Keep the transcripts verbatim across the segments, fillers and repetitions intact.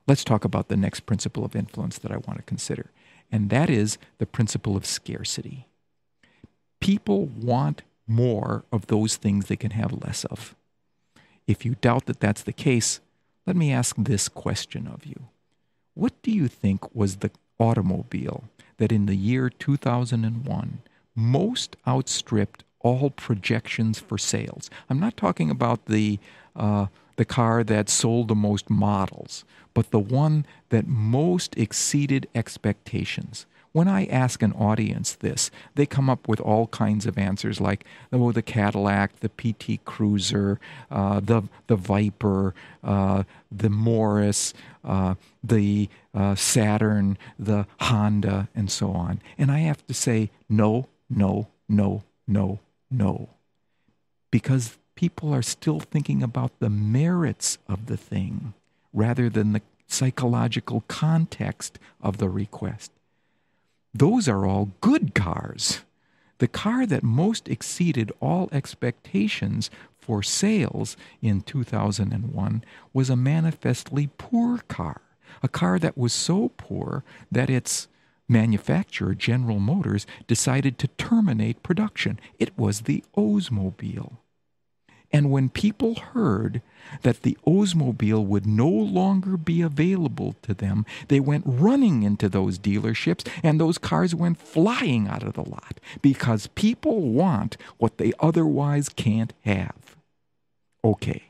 let's talk about the next principle of influence that I want to consider, and that is the principle of scarcity. People want more of those things they can have less of. If you doubt that that's the case, let me ask this question of you. What do you think was the automobile that in the year two thousand one most outstripped all projections for sales? I'm not talking about the uh, the car that sold the most models, but the one that most exceeded expectations. When I ask an audience this, they come up with all kinds of answers like, oh, the Cadillac, the P T Cruiser, uh, the the Viper, uh, the Morris, uh, the uh, Saturn, the Honda, and so on. And I have to say, no, no, no, no, no. Because people are still thinking about the merits of the thing rather than the psychological context of the request. Those are all good cars. The car that most exceeded all expectations for sales in two thousand one was a manifestly poor car, a car that was so poor that its manufacturer, General Motors, decided to terminate production. It was the Oldsmobile. And when people heard that the Oldsmobile would no longer be available to them, they went running into those dealerships and those cars went flying out of the lot because people want what they otherwise can't have. Okay.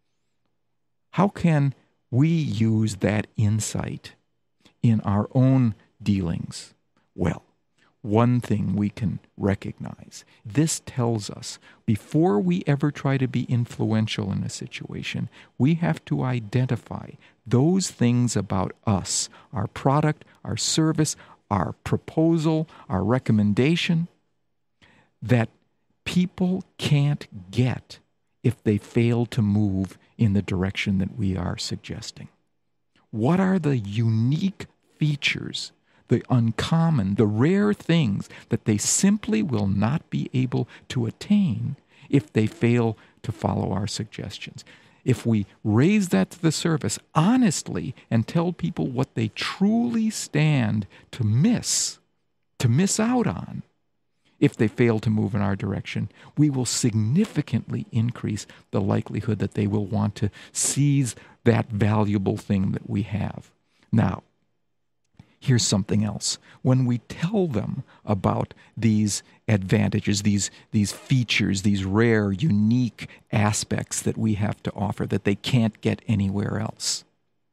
How can we use that insight in our own dealings? Well, one thing we can recognize. This tells us before we ever try to be influential in a situation, we have to identify those things about us, our product, our service, our proposal, our recommendation, that people can't get if they fail to move in the direction that we are suggesting. What are the unique features, the uncommon, the rare things that they simply will not be able to attain if they fail to follow our suggestions? If we raise that to the surface honestly and tell people what they truly stand to miss, to miss out on, if they fail to move in our direction, we will significantly increase the likelihood that they will want to seize that valuable thing that we have. Now, here's something else. When we tell them about these advantages, these, these features, these rare, unique aspects that we have to offer that they can't get anywhere else,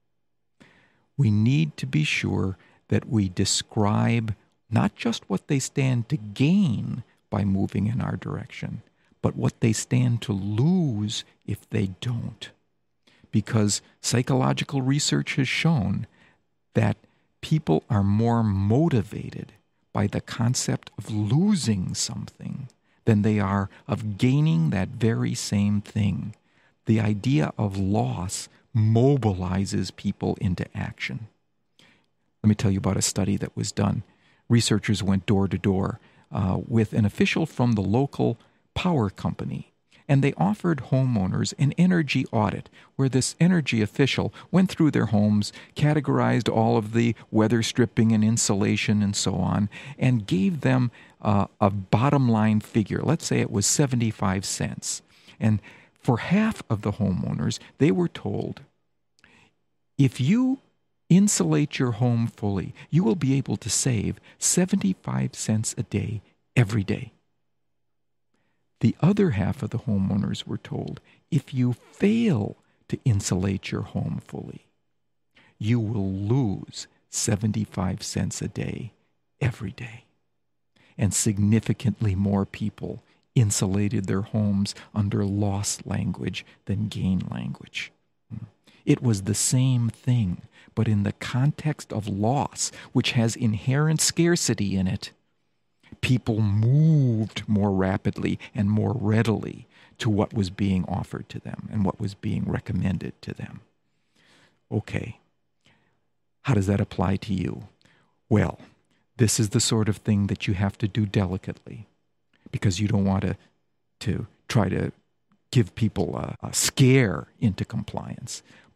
we need to be sure that we describe not just what they stand to gain by moving in our direction, but what they stand to lose if they don't. Because psychological research has shown that people are more motivated by the concept of losing something than they are of gaining that very same thing. The idea of loss mobilizes people into action. Let me tell you about a study that was done. Researchers went door to door uh, with an official from the local power company, and they offered homeowners an energy audit where this energy official went through their homes, categorized all of the weather stripping and insulation and so on, and gave them uh, a bottom line figure. Let's say it was seventy-five cents. And for half of the homeowners, they were told, if you insulate your home fully, you will be able to save seventy-five cents a day every day. The other half of the homeowners were told, if you fail to insulate your home fully, you will lose seventy-five cents a day every day. And significantly more people insulated their homes under loss language than gain language. It was the same thing, but in the context of loss, which has inherent scarcity in it, people moved more rapidly and more readily to what was being offered to them and what was being recommended to them. Okay, how does that apply to you? Well, this is the sort of thing that you have to do delicately because you don't want to, to try to give people a, a scare into compliance.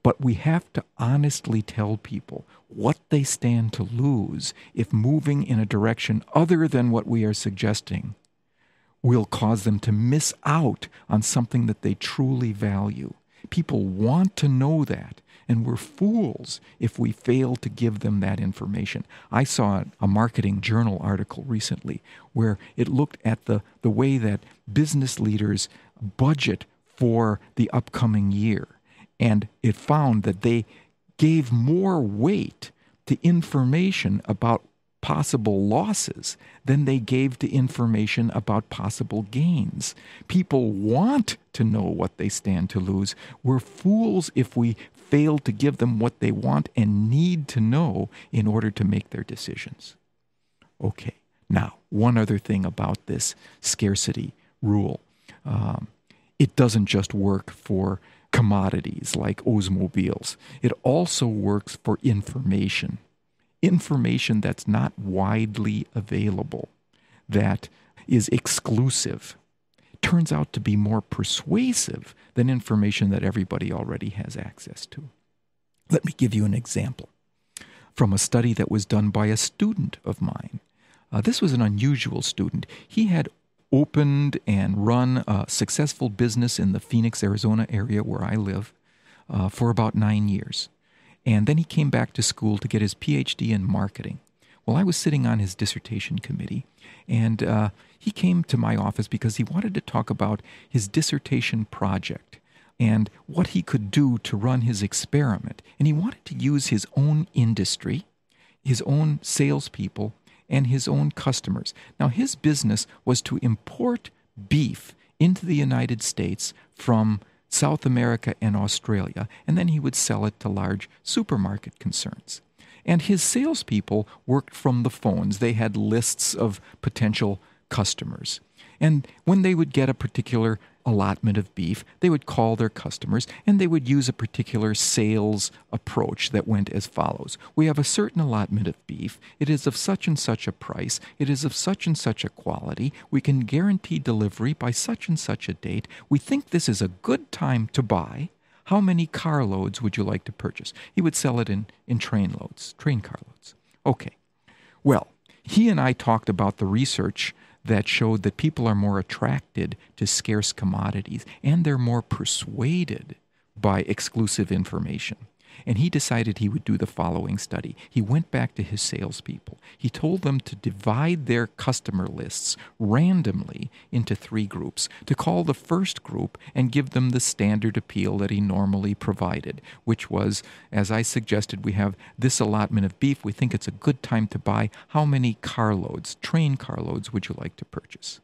But we have to honestly tell people what they stand to lose if moving in a direction other than what we are suggesting will cause them to miss out on something that they truly value. People want to know that, and we're fools if we fail to give them that information. I saw a marketing journal article recently where it looked at the, the way that business leaders budget for the upcoming year, and it found that they gave more weight to information about possible losses than they gave to information about possible gains. People want to know what they stand to lose. We're fools if we fail to give them what they want and need to know in order to make their decisions. Okay, now, one other thing about this scarcity rule. Um, it doesn't just work for commodities like Oldsmobiles. It also works for information. Information that's not widely available, that is exclusive, turns out to be more persuasive than information that everybody already has access to. Let me give you an example from a study that was done by a student of mine. Uh, this was an unusual student. He had opened and run a successful business in the Phoenix, Arizona area where I live uh, for about nine years. And then he came back to school to get his P H D in marketing. Well, I was sitting on his dissertation committee, and uh, he came to my office because he wanted to talk about his dissertation project and what he could do to run his experiment. And he wanted to use his own industry, his own salespeople, and his own customers. Now, his business was to import beef into the United States from South America and Australia, and then he would sell it to large supermarket concerns. And his salespeople worked from the phones. They had lists of potential customers. And when they would get a particular allotment of beef, they would call their customers, and they would use a particular sales approach that went as follows. We have a certain allotment of beef. It is of such and such a price. It is of such and such a quality. We can guarantee delivery by such and such a date. We think this is a good time to buy. How many carloads would you like to purchase? He would sell it in, in train loads, train carloads. Okay. Well, he and I talked about the research that showed that people are more attracted to scarce commodities and they're more persuaded by exclusive information. And he decided he would do the following study. He went back to his salespeople. He told them to divide their customer lists randomly into three groups, to call the first group and give them the standard appeal that he normally provided, which was, as I suggested, we have this allotment of beef. We think it's a good time to buy. How many carloads, train carloads, would you like to purchase?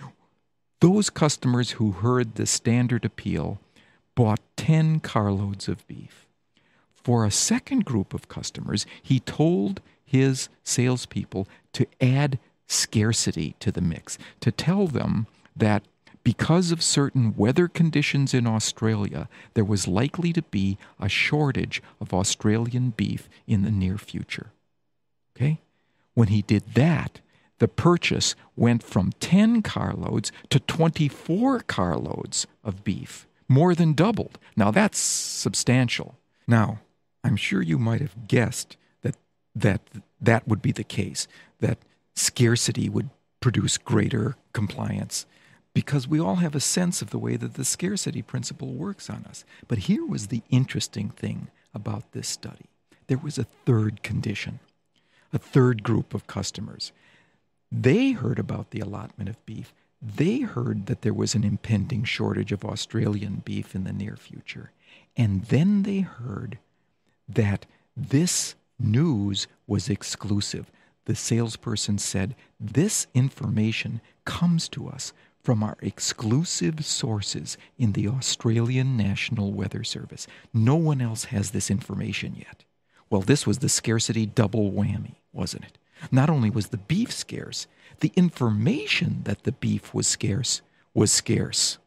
Those customers who heard the standard appeal bought ten carloads of beef. For a second group of customers, he told his salespeople to add scarcity to the mix, to tell them that because of certain weather conditions in Australia, there was likely to be a shortage of Australian beef in the near future. Okay? When he did that, the purchase went from ten carloads to twenty-four carloads of beef, more than doubled. Now, that's substantial. Now, I'm sure you might have guessed that that that would be the case, that scarcity would produce greater compliance, because we all have a sense of the way that the scarcity principle works on us. But here was the interesting thing about this study. There was a third condition, a third group of customers. They heard about the allotment of beef. They heard that there was an impending shortage of Australian beef in the near future. And then they heard that this news was exclusive. The salesperson said, this information comes to us from our exclusive sources in the Australian National Weather Service. No one else has this information yet. Well, this was the scarcity double whammy, wasn't it? Not only was the beef scarce, the information that the beef was scarce was scarce.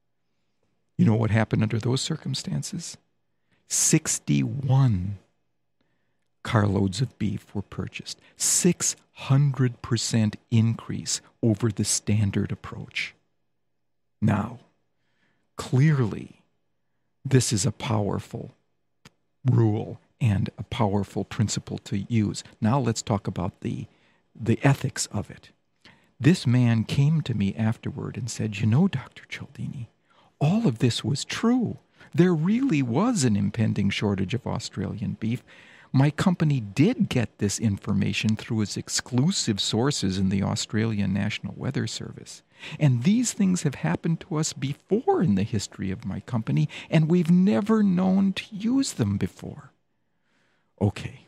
You know what happened under those circumstances? sixty-one carloads of beef were purchased. six hundred percent increase over the standard approach. Now, clearly, this is a powerful rule and a powerful principle to use. Now let's talk about the, the ethics of it. This man came to me afterward and said, you know, Doctor Cialdini, all of this was true. There really was an impending shortage of Australian beef. My company did get this information through its exclusive sources in the Australian National Weather Service. And these things have happened to us before in the history of my company, and we've never known to use them before. Okay,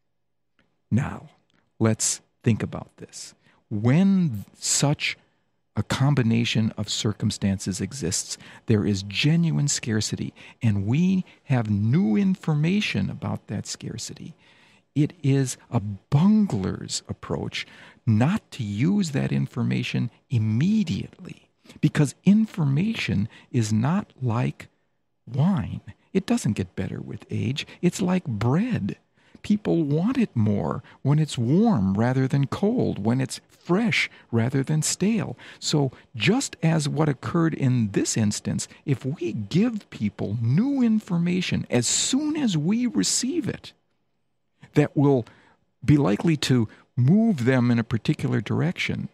now let's think about this. When such a combination of circumstances exists, there is genuine scarcity, and we have new information about that scarcity. It is a bungler's approach not to use that information immediately, because information is not like wine. It doesn't get better with age. It's like bread. People want it more when it's warm rather than cold, when it's fresh rather than stale. So just as what occurred in this instance, if we give people new information as soon as we receive it, that will be likely to move them in a particular direction,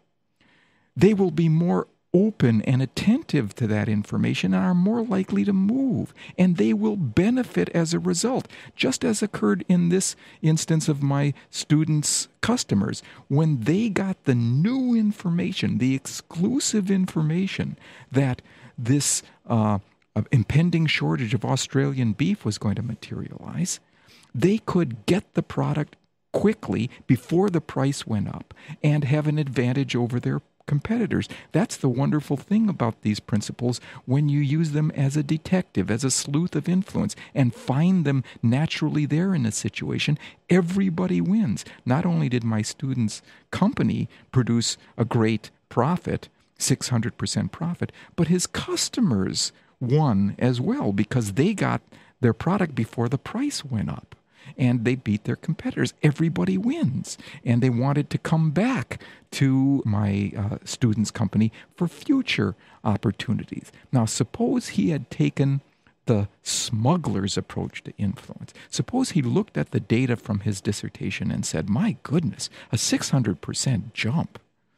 they will be more open and attentive to that information and are more likely to move, and they will benefit as a result, just as occurred in this instance of my students' customers. When they got the new information, the exclusive information that this uh, impending shortage of Australian beef was going to materialize, they could get the product quickly before the price went up and have an advantage over their competitors. That's the wonderful thing about these principles when you use them as a detective, as a sleuth of influence, and find them naturally there in a situation. Everybody wins. Not only did my student's company produce a great profit, six hundred percent profit, but his customers won as well because they got their product before the price went up. And they beat their competitors. Everybody wins. And they wanted to come back to my uh, student's company for future opportunities. Now, suppose he had taken the smuggler's approach to influence. Suppose he looked at the data from his dissertation and said, my goodness, a six hundred percent jump.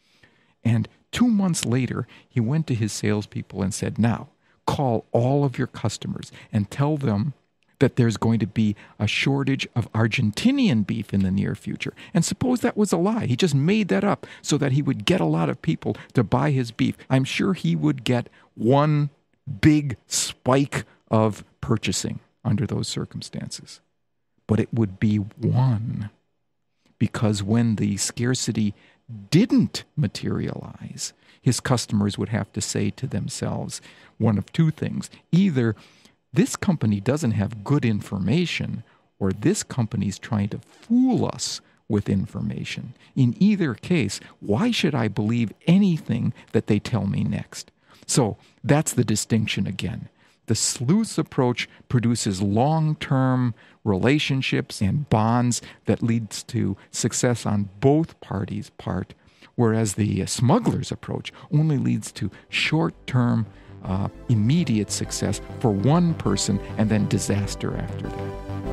And two months later, he went to his salespeople and said, now, call all of your customers and tell them that there's going to be a shortage of Argentinian beef in the near future. And suppose that was a lie. He just made that up so that he would get a lot of people to buy his beef. I'm sure he would get one big spike of purchasing under those circumstances. But it would be one, because when the scarcity didn't materialize, his customers would have to say to themselves one of two things. Either this company doesn't have good information, or this company's trying to fool us with information. In either case, why should I believe anything that they tell me next? So that's the distinction again. The sleuth's approach produces long-term relationships and bonds that leads to success on both parties' part, whereas the smuggler's approach only leads to short-term Uh, immediate success for one person and then disaster after that.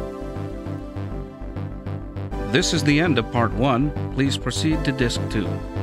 This is the end of part one. Please proceed to disc two.